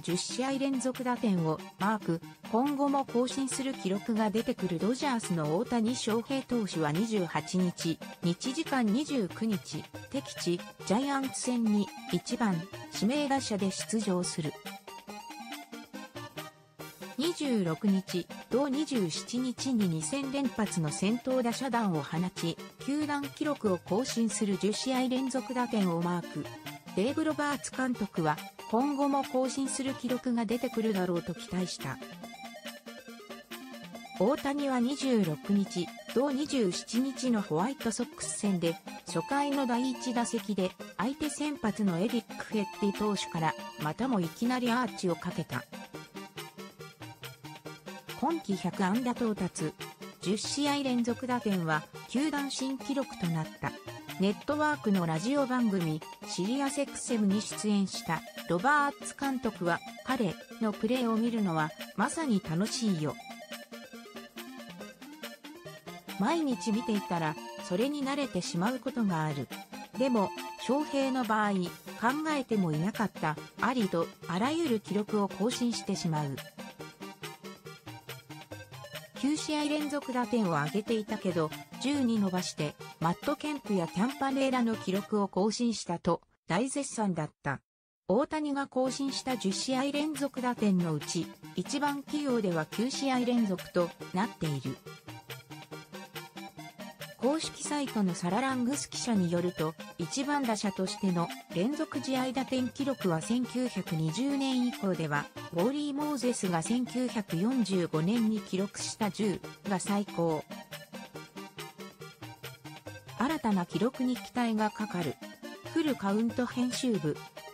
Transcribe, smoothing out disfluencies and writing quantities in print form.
10試合連続打点をマーク。今後も更新する記録が出てくるドジャースの大谷翔平投手は28日、日時間29日、敵地、ジャイアンツ戦に1番、指名打者で出場する。26日、同27日に2戦連発の先頭打者弾を放ち、球団記録を更新する10試合連続打点をマーク。デーブ・ロバーツ監督は、今後も更新する記録が出てくるだろうと期待した。大谷は26日、同27日のホワイトソックス戦で、初回の第1打席で、相手先発のエリック・フェッティ投手から、またもいきなりアーチをかけた。今季100安打到達、10試合連続打点は、球団新記録となった。ネットワークのラジオ番組、シリアス XM に出演したロバーツ監督は、彼のプレーを見るのはまさに楽しいよ。毎日見ていたら、それに慣れてしまうことがある。でも、翔平の場合、考えてもいなかった、ありとあらゆる記録を更新してしまう。9試合連続打点を挙げていたけど、10に伸ばして、マット・ケンプやキャンパネーラの記録を更新したと、大絶賛だった。大谷が更新した10試合連続打点のうち、一番起用では9試合連続となっている。公式サイトのサララングス記者によると、一番打者としての連続試合打点記録は1920年以降では、ウォーリー・モーゼスが1945年に記録した10が最高。新たな記録に期待がかかる。フルカウント編集部。